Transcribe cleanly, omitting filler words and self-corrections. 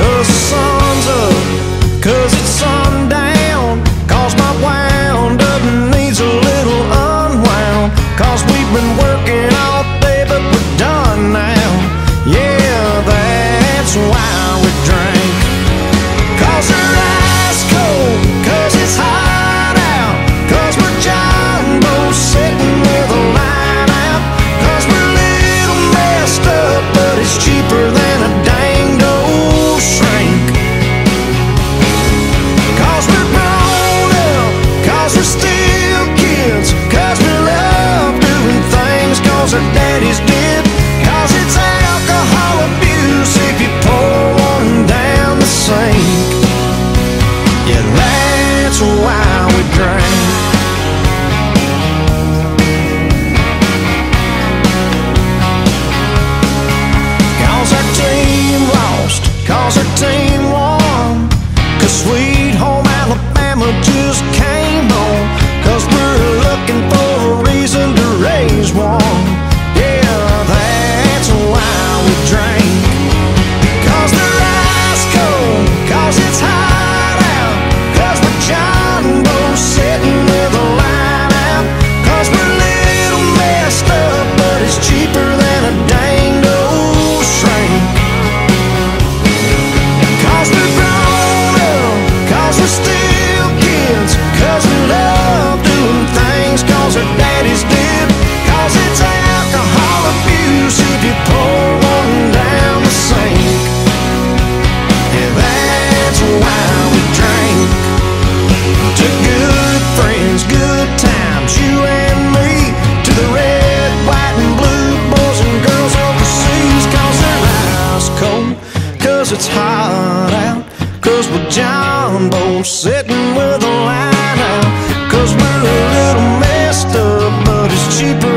'cause the sun's up, 'cause it's sundown, 'cause my wound up needs a little unwound, 'cause we've been working all day but we're done now. Yeah, that's why we drink. 'Cause they're ice cold, 'cause it's hot out, 'cause we're jumbos sitting with a line out, 'cause we're a little messed up, but it's cheaper than a danged old shrink. 'Cause we're grown up, 'cause we're still kids, 'cause we love doing things 'cause our daddies did, 'cause it's alcohol abuse if you pour one down the sink. Yeah, that's why we drink. 'Cause our team lost, 'cause our team won, 'cause sweet home Alabama just came home, 'cause we're looking for a reason to raise one. Yeah, that's why we drink. 'Cause they're ice cold, 'cause it's hot out, 'cause we're jumbos sitting with a line out, 'cause we're a little messed up, but it's cheaper than a danged old shrink. 'Cause we're grown up, 'cause we're still kids, 'cause we love doing things 'cause our daddies did, 'cause it's alcohol abuse if you pour one down the sink. Yeah, that's why we drink. To good friends, good times, you and me, to the red, white, and blue boys and girls overseas, 'cause they're ice cold, 'cause it's hot out, 'cause we're jumbos sitting with a line out, 'cause we're a little messed up, but it's cheaper